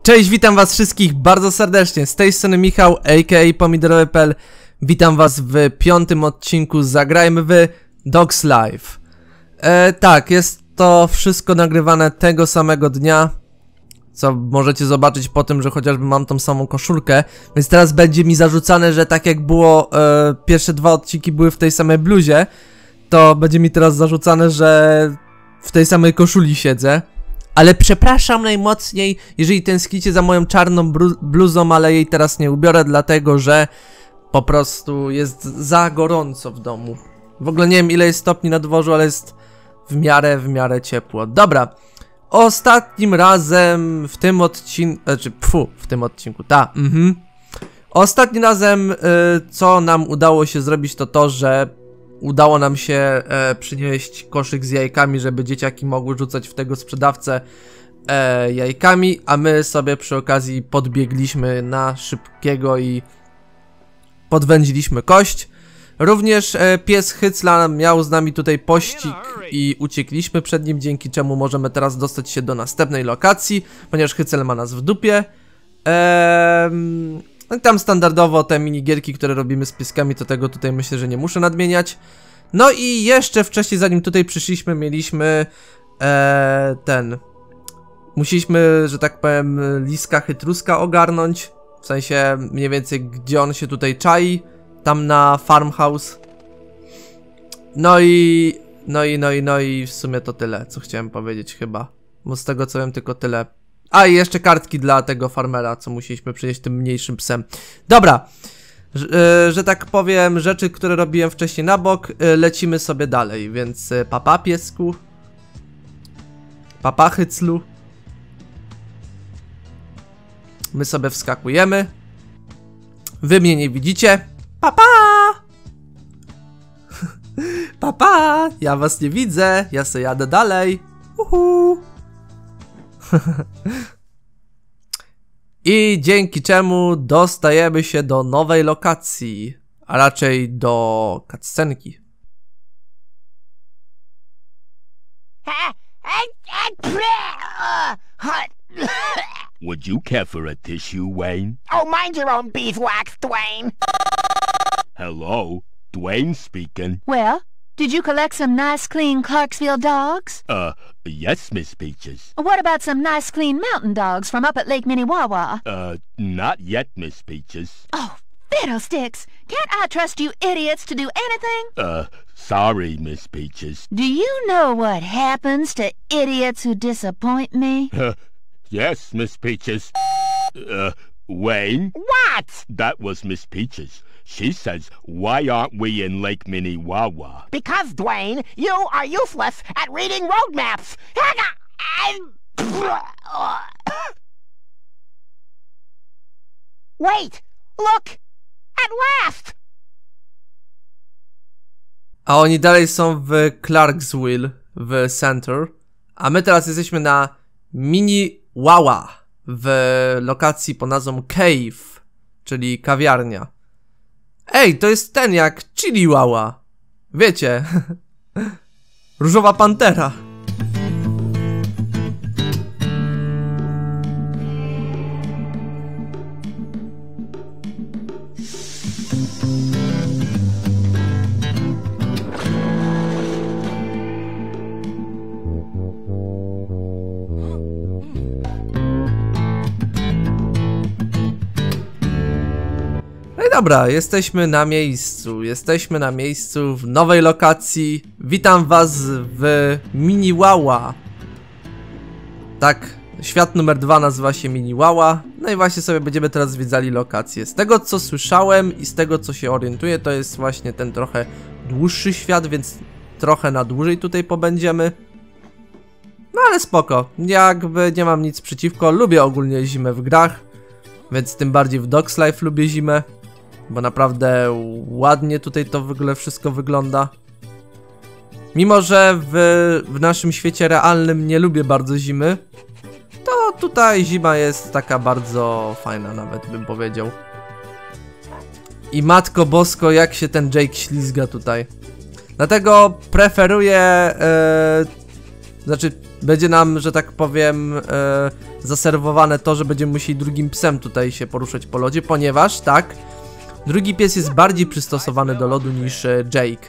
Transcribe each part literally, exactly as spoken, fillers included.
Cześć, witam was wszystkich bardzo serdecznie, z tej strony Michał, aka Pomidorowy kropka p l. Witam was w piątym odcinku Zagrajmy w Dogs Life. e, Tak, jest to wszystko nagrywane tego samego dnia, co możecie zobaczyć po tym, że chociażby mam tą samą koszulkę. Więc teraz będzie mi zarzucane, że tak jak było, e, pierwsze dwa odcinki były w tej samej bluzie, to będzie mi teraz zarzucane, że w tej samej koszuli siedzę. Ale przepraszam najmocniej, jeżeli tęsknicie za moją czarną bluzą, ale jej teraz nie ubiorę, dlatego że po prostu jest za gorąco w domu. W ogóle nie wiem, ile jest stopni na dworzu, ale jest w miarę, w miarę ciepło. Dobra, ostatnim razem w tym odcinku, znaczy pfu, w tym odcinku, ta, mhm. Ostatnim razem, y, co nam udało się zrobić, to to, że udało nam się e, przynieść koszyk z jajkami, żeby dzieciaki mogły rzucać w tego sprzedawcę e, jajkami, a my sobie przy okazji podbiegliśmy na szybkiego i podwędziliśmy kość. Również e, pies Hycla miał z nami tutaj pościg i uciekliśmy przed nim, dzięki czemu możemy teraz dostać się do następnej lokacji, ponieważ Hycel ma nas w dupie. Eee... No i tam standardowo te minigierki, które robimy z pieskami, to tego tutaj myślę, że nie muszę nadmieniać. No i jeszcze wcześniej, zanim tutaj przyszliśmy, mieliśmy e, ten... Musieliśmy, że tak powiem, Liska Chytruska ogarnąć. W sensie mniej więcej, gdzie on się tutaj czai. Tam na farmhouse. No i... No i, no i, no i w sumie to tyle, co chciałem powiedzieć chyba. Bo z tego co wiem, tylko tyle. A i jeszcze kartki dla tego farmera, co musieliśmy przynieść tym mniejszym psem. Dobra, że, yy, że tak powiem, rzeczy, które robiłem wcześniej na bok, yy, lecimy sobie dalej, więc yy, papa piesku, papa Hyclu. My sobie wskakujemy. Wy mnie nie widzicie. Papa! Papa! Ja was nie widzę, ja sobie jadę dalej. Uhu. I dzięki czemu dostajemy się do nowej lokacji, a raczej do cutscenki. Would you care for a tissue, Wayne? Oh, mind your own beeswax, Dwayne. Hello, Dwayne speaking. Well, did you collect some nice, clean Clarksville dogs? Uh, yes, Miss Peaches. What about some nice, clean mountain dogs from up at Lake Minnewawa? Uh, not yet, Miss Peaches. Oh, fiddlesticks! Can't I trust you idiots to do anything? Uh, sorry, Miss Peaches. Do you know what happens to idiots who disappoint me? Uh, yes, Miss Peaches. Uh, Wayne? What? That was Miss Peaches. She says, why aren't we in Lake Minnewawa? Because, Dwayne, you are useless at reading road maps. Wait! Look! At last! A oni dalej są w Clarksville, w Center. A my teraz jesteśmy na Minnewawa, w lokacji pod nazwą Cave, czyli kawiarnia. Ej, to jest ten jak Chiliwała. Wiecie. Różowa pantera. Dobra, jesteśmy na miejscu, jesteśmy na miejscu w nowej lokacji. Witam was w Minnewawa. Tak, świat numer dwa nazywa się Minnewawa. No i właśnie sobie będziemy teraz zwiedzali lokację. Z tego co słyszałem i z tego co się orientuję, to jest właśnie ten trochę dłuższy świat, więc trochę na dłużej tutaj pobędziemy. No ale spoko, jakby nie mam nic przeciwko, lubię ogólnie zimę w grach. Więc tym bardziej w Dogs Life lubię zimę. Bo naprawdę ładnie tutaj to w ogóle wszystko wygląda. Mimo że w, w naszym świecie realnym nie lubię bardzo zimy, to tutaj zima jest taka bardzo fajna, nawet bym powiedział. I matko bosko, jak się ten Jake ślizga tutaj. Dlatego preferuję... Yy, znaczy będzie nam, że tak powiem, e, zaserwowane to, że będziemy musieli drugim psem tutaj się poruszać po lodzie, ponieważ, tak, drugi pies jest bardziej przystosowany do lodu niż e, Jake.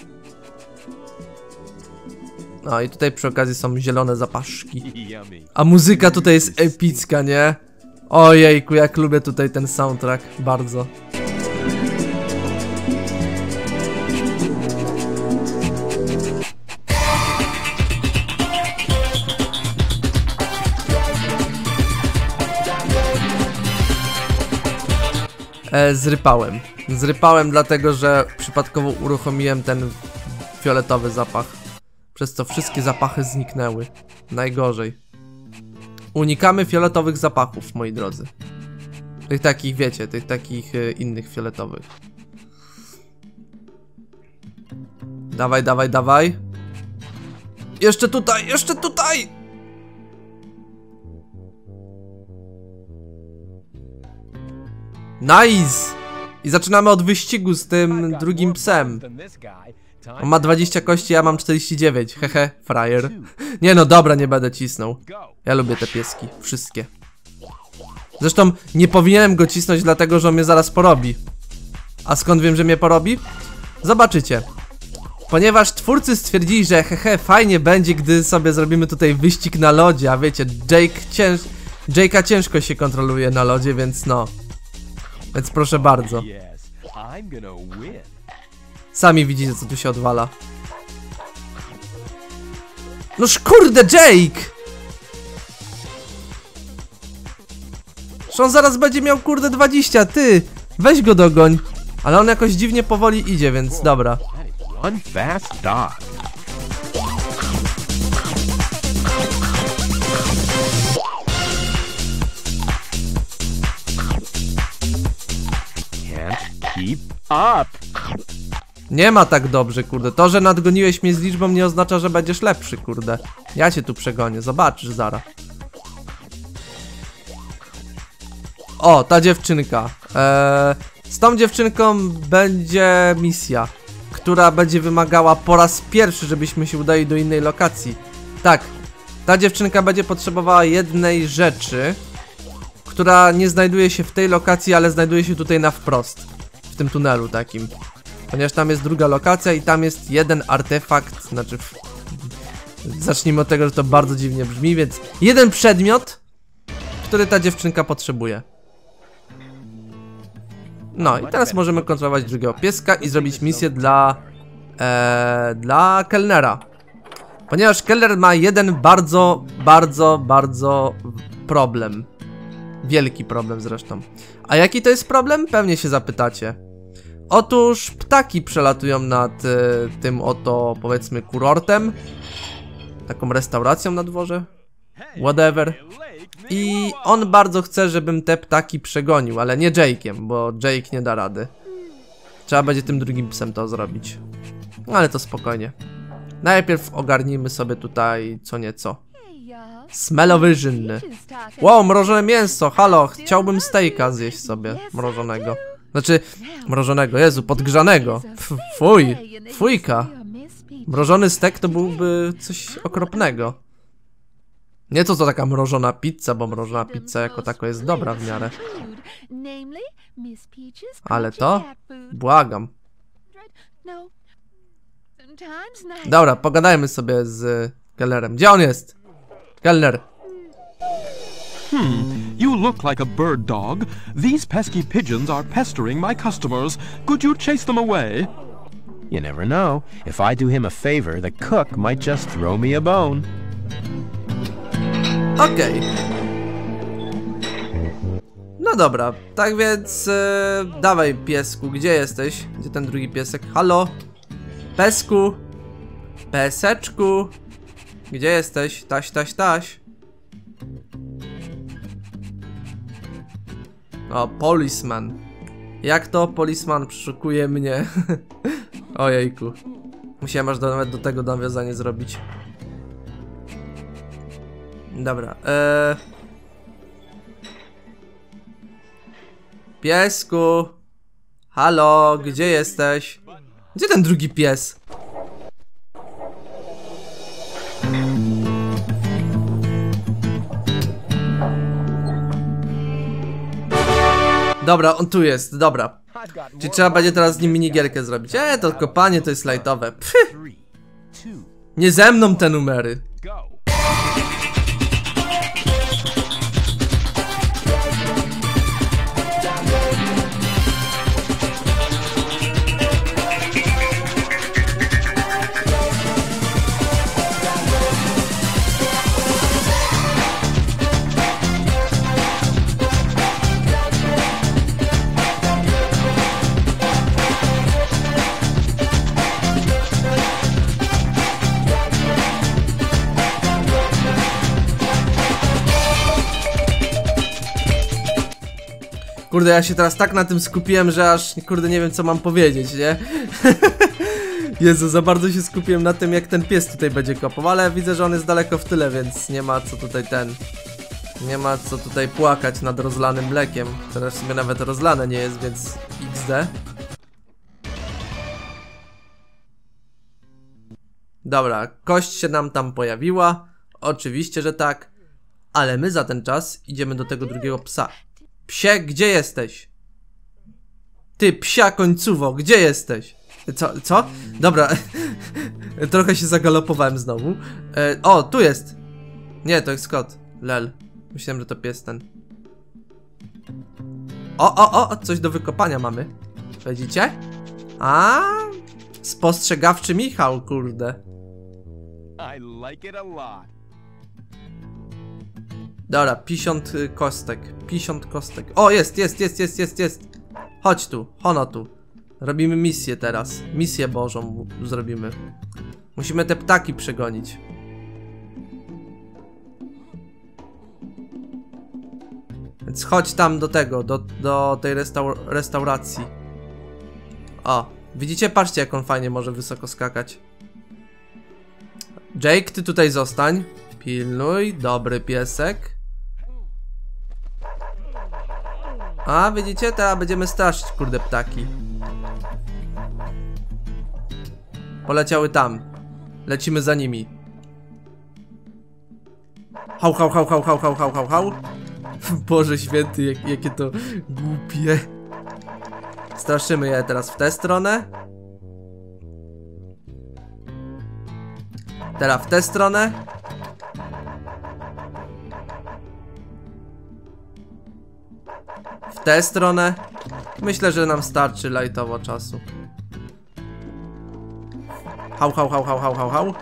No i tutaj przy okazji są zielone zapaszki. A muzyka tutaj jest epicka, nie? Ojejku, jak lubię tutaj ten soundtrack, bardzo. E, zrypałem. Zrypałem dlatego, że przypadkowo uruchomiłem ten fioletowy zapach. Przez co wszystkie zapachy zniknęły. Najgorzej. Unikamy fioletowych zapachów, moi drodzy. Tych takich, wiecie, tych takich e, innych fioletowych. Dawaj, dawaj, dawaj. Jeszcze tutaj, jeszcze tutaj! Nice! I zaczynamy od wyścigu z tym drugim psem. On ma dwadzieścia kości, ja mam czterdzieści dziewięć. Hehe, frajer. Nie no, dobra, nie będę cisnął. Ja lubię te pieski, wszystkie. Zresztą nie powinienem go cisnąć, dlatego że on mnie zaraz porobi. A skąd wiem, że mnie porobi? Zobaczycie. Ponieważ twórcy stwierdzili, że hehe, fajnie będzie, gdy sobie zrobimy tutaj wyścig na lodzie. A wiecie, Jake cięż... Jake'a ciężko się kontroluje na lodzie, więc no. Więc proszę bardzo. Sami widzicie, co tu się odwala. Noż kurde, Jake! Że on zaraz będzie miał kurde dwadzieścia, ty! Weź go dogoń. Ale on jakoś dziwnie powoli idzie, więc dobra. One fast dog. Can't keep up. Nie ma tak dobrze, kurde. To, że nadgoniłeś mnie z liczbą, nie oznacza, że będziesz lepszy, kurde. Ja cię tu przegonię, zobaczysz zaraz. O, ta dziewczynka. Eee, z tą dziewczynką będzie misja, która będzie wymagała po raz pierwszy, żebyśmy się udali do innej lokacji. Tak, ta dziewczynka będzie potrzebowała jednej rzeczy, która nie znajduje się w tej lokacji, ale znajduje się tutaj na wprost. W tym tunelu takim. Ponieważ tam jest druga lokacja i tam jest jeden artefakt, znaczy... Zacznijmy od tego, że to bardzo dziwnie brzmi, więc... Jeden przedmiot, który ta dziewczynka potrzebuje. No i teraz możemy kontrolować drugiego pieska i zrobić misję dla... Ee, dla kelnera. Ponieważ kelner ma jeden bardzo, bardzo, bardzo problem. Wielki problem zresztą. A jaki to jest problem? Pewnie się zapytacie. Otóż ptaki przelatują nad e, tym oto, powiedzmy, kurortem. Taką restauracją na dworze. Whatever. I on bardzo chce, żebym te ptaki przegonił, ale nie Jake'iem, bo Jake nie da rady. Trzeba będzie tym drugim psem to zrobić. Ale to spokojnie. Najpierw ogarnijmy sobie tutaj co nieco. Smell-o-vision. Wow, mrożone mięso, halo, chciałbym steaka zjeść sobie, mrożonego. Znaczy, mrożonego, Jezu, podgrzanego. F fuj, fujka. Mrożony stek to byłby coś okropnego. Nie to co taka mrożona pizza, bo mrożona pizza jako tako jest dobra w miarę. Ale to? Błagam. Dobra, pogadajmy sobie z kelnerem. Gdzie on jest? Kelner. Hmm, you look like a bird dog. These pesky pigeons are pestering my customers. Could you chase them away? You never know. If I do him a favor, the cook might just throw me a bone. Okej. Okay. No dobra, tak więc e, dawaj piesku, gdzie jesteś? Gdzie ten drugi piesek? Halo? Pesku? Peseczku? Gdzie jesteś? Taś, taś, taś. O, policeman. Jak to policeman przeszukuje mnie? Ojejku. Musiałem aż do, nawet do tego nawiązanie zrobić. Dobra, eee... Piesku! Halo, gdzie jesteś? Gdzie ten drugi pies? Dobra, on tu jest, dobra. Czyli trzeba będzie teraz z nim minigierkę zrobić. Eee, to kopanie to jest lightowe. Pff. Nie ze mną te numery. Kurde, ja się teraz tak na tym skupiłem, że aż, kurde, nie wiem co mam powiedzieć, nie? Jezu, za bardzo się skupiłem na tym, jak ten pies tutaj będzie kopał, ale widzę, że on jest daleko w tyle, więc nie ma co tutaj ten... Nie ma co tutaj płakać nad rozlanym mlekiem, które w sumie nawet rozlane nie jest, więc iks de. Dobra, kość się nam tam pojawiła, oczywiście, że tak, ale my za ten czas idziemy do tego drugiego psa. Psie, gdzie jesteś? Ty, psia końcówo, gdzie jesteś? Co? Co? Dobra, trochę się zagalopowałem znowu. E, o, tu jest. Nie, to jest kot. Lel. Myślałem, że to pies ten. O, o, o, coś do wykopania mamy. Widzicie? A, spostrzegawczy Michał, kurde. I like it a lot. Dobra, pięćdziesiąt kostek. pięćdziesiąt kostek. O, jest, jest, jest, jest, jest, jest. Chodź tu, hono tu. Robimy misję teraz. Misję Bożą zrobimy. Musimy te ptaki przegonić. Więc chodź tam do tego, do, do tej restaur restauracji. O, widzicie? Patrzcie, jak on fajnie może wysoko skakać. Jake, ty tutaj zostań. Pilnuj, dobry piesek. A, widzicie? Teraz będziemy straszyć, kurde, ptaki. Poleciały tam. Lecimy za nimi. Hał, hał, hał, hał, hał, hał, hał, hał, hał. Boże święty, jak, jakie to głupie. Straszymy je teraz w tę stronę. Teraz w tę stronę. W tę stronę. Myślę, że nam starczy lightowo czasu. Hał, hał, hał, hał, hał, hał, hał.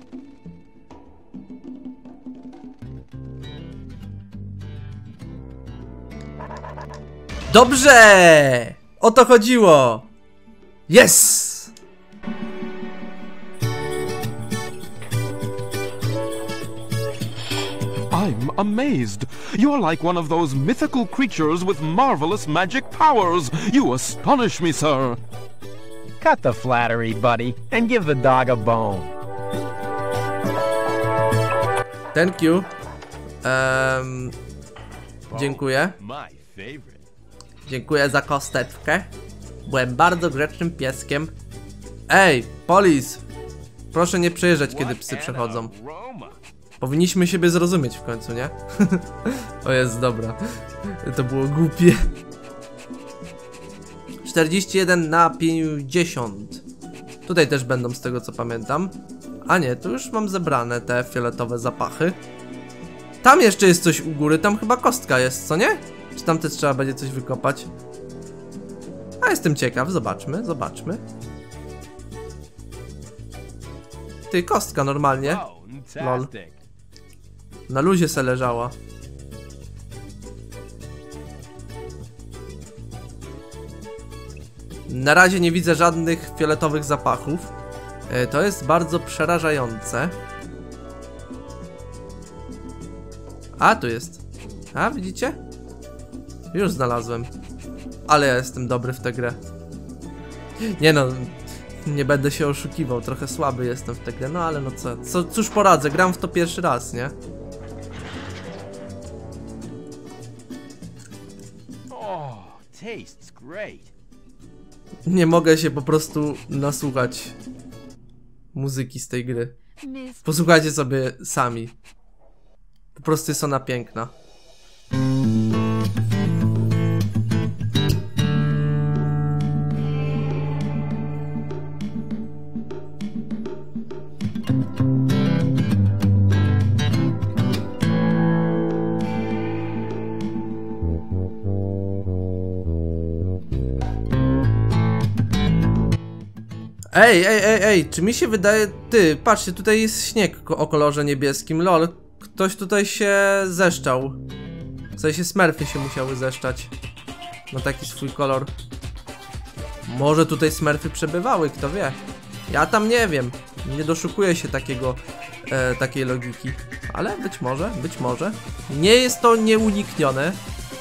Dobrze! O to chodziło! Yes! I'm amazed. You're like one of those mythical creatures with marvelous magic powers. You astonish me, sir. Cut the flattery, buddy, and give the dog a bone. Thank you. Um, dziękuję. My favorite. Dziękuję za kosteczkę. Byłem bardzo grzecznym pieskiem. Ej, polis! Proszę nie przejeżdżać, kiedy psy przechodzą. Powinniśmy siebie zrozumieć w końcu, nie? O jest, dobra. To było głupie. czterdzieści jeden na pięćdziesiąt. Tutaj też będą, z tego co pamiętam. A nie, tu już mam zebrane te fioletowe zapachy. Tam jeszcze jest coś u góry, tam chyba kostka jest, co nie? Czy tam też trzeba będzie coś wykopać? A jestem ciekaw, zobaczmy, zobaczmy. Ty, kostka normalnie. Lol. Na luzie se leżała. Na razie nie widzę żadnych fioletowych zapachów. e, To jest bardzo przerażające. A, tu jest. A, widzicie? Już znalazłem. Ale ja jestem dobry w tę grę. Nie no, nie będę się oszukiwał. Trochę słaby jestem w tę grę. No ale no co, co cóż poradzę, gram w to pierwszy raz, nie? Oh, tastes great. Nie mogę się po prostu nasłuchać muzyki z tej gry. Posłuchajcie sobie sami. Po prostu jest ona piękna. Ej, ej, ej, ej, czy mi się wydaje... Ty, patrzcie, tutaj jest śnieg ko o kolorze niebieskim, lol. Ktoś tutaj się zeszczał. W sensie smurfy się musiały zeszczać. No taki swój kolor. Może tutaj smurfy przebywały, kto wie. Ja tam nie wiem. Nie doszukuję się takiego, e, takiej logiki. Ale być może, być może. Nie jest to nieuniknione.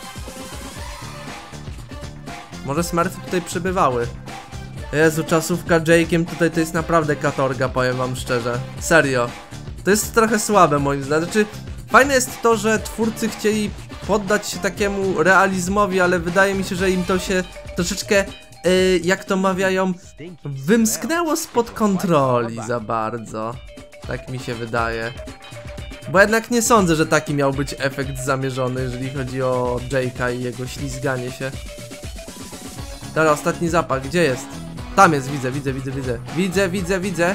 Może smurfy tutaj przebywały. Jezu, czasówka Jake'iem tutaj to jest naprawdę katorga, powiem wam szczerze. Serio. To jest trochę słabe moim zdaniem. Znaczy, fajne jest to, że twórcy chcieli poddać się takiemu realizmowi, ale wydaje mi się, że im to się troszeczkę, yy, jak to mawiają, wymsknęło spod kontroli za bardzo. Tak mi się wydaje. Bo jednak nie sądzę, że taki miał być efekt zamierzony, jeżeli chodzi o Jake'a i jego ślizganie się. Dobra, ostatni zapach, gdzie jest? Tam jest, widzę, widzę, widzę, widzę. Widzę, widzę, widzę.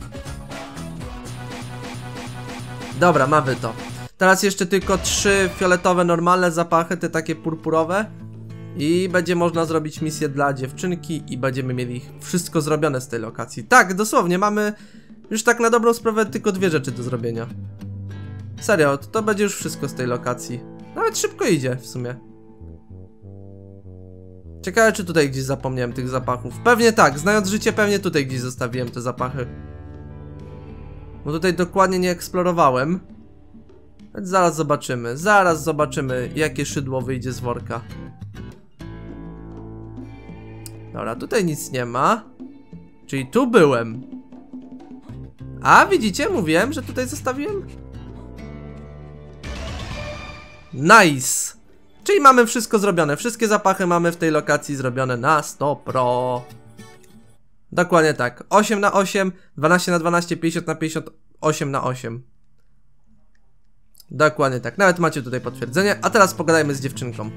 Dobra, mamy to. Teraz jeszcze tylko trzy fioletowe, normalne zapachy, te takie purpurowe. I będzie można zrobić misję dla dziewczynki i będziemy mieli wszystko zrobione z tej lokacji. Tak, dosłownie, mamy już tak na dobrą sprawę tylko dwie rzeczy do zrobienia. Serio, to, to będzie już wszystko z tej lokacji. Nawet szybko idzie w sumie. Ciekawe, czy tutaj gdzieś zapomniałem tych zapachów. Pewnie tak, znając życie, pewnie tutaj gdzieś zostawiłem te zapachy. Bo tutaj dokładnie nie eksplorowałem. Więc zaraz zobaczymy, zaraz zobaczymy, jakie szydło wyjdzie z worka. Dobra, tutaj nic nie ma. Czyli tu byłem. A, widzicie? Mówiłem, że tutaj zostawiłem. Nice. Czyli mamy wszystko zrobione. Wszystkie zapachy mamy w tej lokacji zrobione na sto procent. Dokładnie tak. osiem na osiem, dwanaście na dwanaście, pięćdziesiąt na pięćdziesiąt, osiem na osiem. Dokładnie tak. Nawet macie tutaj potwierdzenie. A teraz pogadajmy z dziewczynką.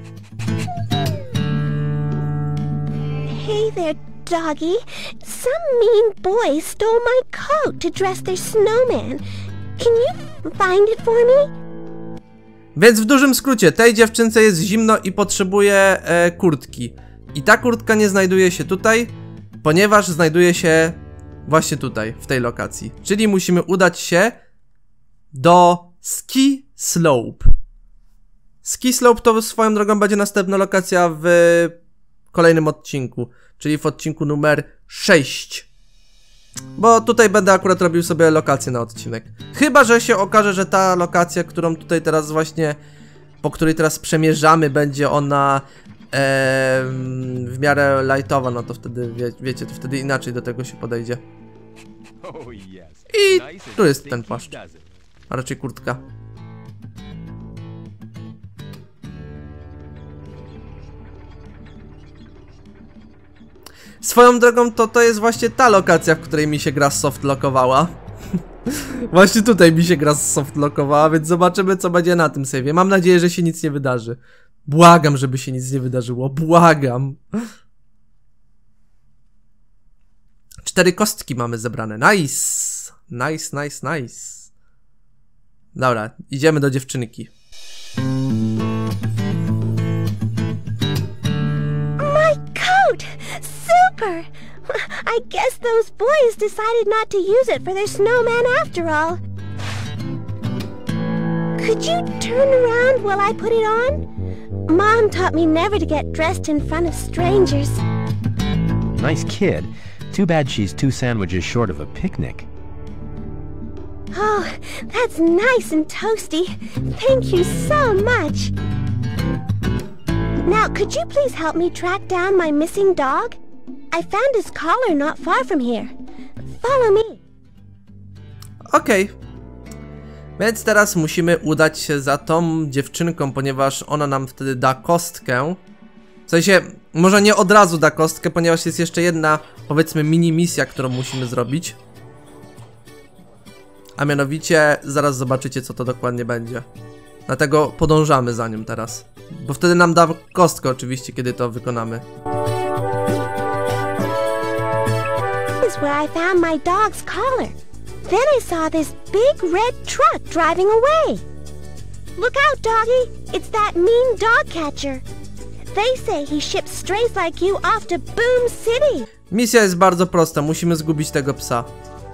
Hey there, doggy. Some mean boy stole my coat to dress their snowman. Can you find it for me? Więc w dużym skrócie, tej dziewczynce jest zimno i potrzebuje e, kurtki. I ta kurtka nie znajduje się tutaj, ponieważ znajduje się właśnie tutaj, w tej lokacji. Czyli musimy udać się do Ski Slope. Ski Slope to swoją drogą będzie następna lokacja w kolejnym odcinku, czyli w odcinku numer sześć. Bo tutaj będę akurat robił sobie lokację na odcinek. Chyba że się okaże, że ta lokacja, którą tutaj teraz właśnie, po której teraz przemierzamy, będzie ona e, w miarę lightowa, no to wtedy, wie, wiecie, to wtedy inaczej do tego się podejdzie. I tu jest ten płaszcz, a raczej kurtka. Swoją drogą to to jest właśnie ta lokacja, w której mi się gra softlokowała. Właśnie tutaj mi się gra softlokowała, więc zobaczymy, co będzie na tym save'ie. Mam nadzieję, że się nic nie wydarzy. Błagam, żeby się nic nie wydarzyło. Błagam. Cztery kostki mamy zebrane. Nice. Nice, nice, nice. Dobra, idziemy do dziewczynki. My coat! Super! I guess those boys decided not to use it for their snowman after all. Could you turn around while I put it on? Mom taught me never to get dressed in front of strangers. Nice kid. Too bad she's two sandwiches short of a picnic. Oh, that's nice and toasty. Thank you so much. Now, could you please help me track down my missing dog? I found his collar not far from here. Follow me. Okej. Okay. Więc teraz musimy udać się za tą dziewczynką, ponieważ ona nam wtedy da kostkę. W sensie, może nie od razu da kostkę, ponieważ jest jeszcze jedna, powiedzmy, mini misja, którą musimy zrobić. A mianowicie, zaraz zobaczycie, co to dokładnie będzie. Dlatego podążamy za nią teraz. Bo wtedy nam da kostkę oczywiście, kiedy to wykonamy. This is where I found my dog's collar. Then I saw this big red truck driving away. Look out, doggy! It's that mean dog catcher. They say he ships strays like you off to Boom City. Misja jest bardzo prosta, musimy zgubić tego psa.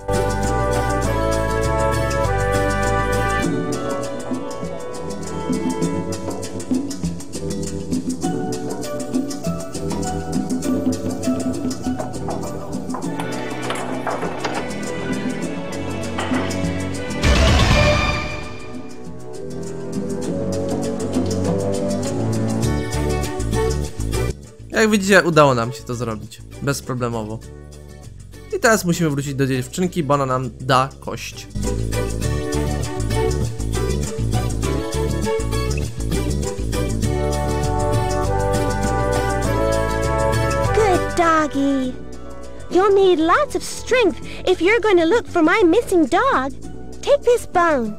Jak widzicie, udało nam się to zrobić. Bezproblemowo. I teraz musimy wrócić do dziewczynki, bo ona nam da kość. Good doggy. You'll need lots of strength if you're going to look for my missing dog. Take this bone.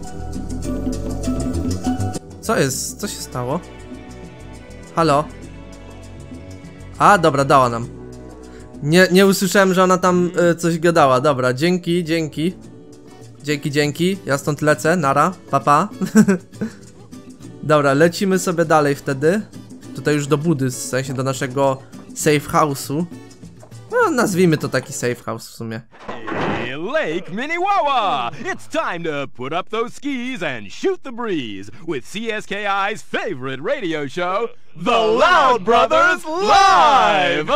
Co jest? Co się stało? Halo? A, dobra, dała nam. Nie, nie usłyszałem, że ona tam y, coś gadała. Dobra, dzięki, dzięki. Dzięki, dzięki. Ja stąd lecę, nara, papa. Dobra, lecimy sobie dalej wtedy. Tutaj już do budy, w sensie do naszego safe house'u. No, nazwijmy to taki safe house w sumie. Hey, Lake Minnewawa! It's time to put up those skis and shoot the breeze with C S K I's favorite radio show, The Loud Brothers Live!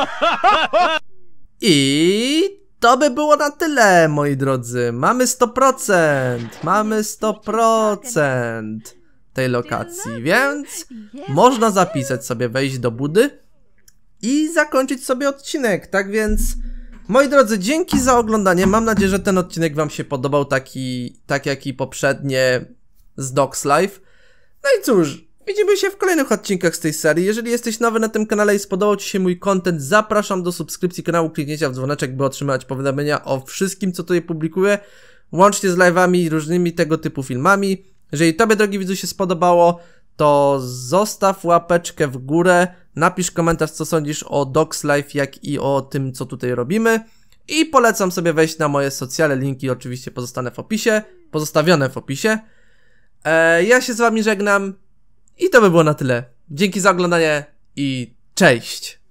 I to by było na tyle, moi drodzy. Mamy sto procent. Mamy sto procent tej lokacji, więc można zapisać sobie, wejść do budy i zakończyć sobie odcinek. Tak więc, moi drodzy, dzięki za oglądanie. Mam nadzieję, że ten odcinek wam się podobał, taki, tak jak i poprzednie z Dogs Live. No i cóż, widzimy się w kolejnych odcinkach z tej serii. Jeżeli jesteś nowy na tym kanale i spodobał ci się mój content, zapraszam do subskrypcji kanału, kliknięcia w dzwoneczek, by otrzymać powiadomienia o wszystkim, co tutaj publikuję, łącznie z live'ami i różnymi tego typu filmami. Jeżeli tobie, drogi widzu, się spodobało, to zostaw łapeczkę w górę, napisz komentarz, co sądzisz o Dogs Live, jak i o tym, co tutaj robimy. I polecam sobie wejść na moje socjale, linki oczywiście pozostanę w opisie, pozostawione w opisie. Eee, ja się z wami żegnam i to by było na tyle. Dzięki za oglądanie i cześć!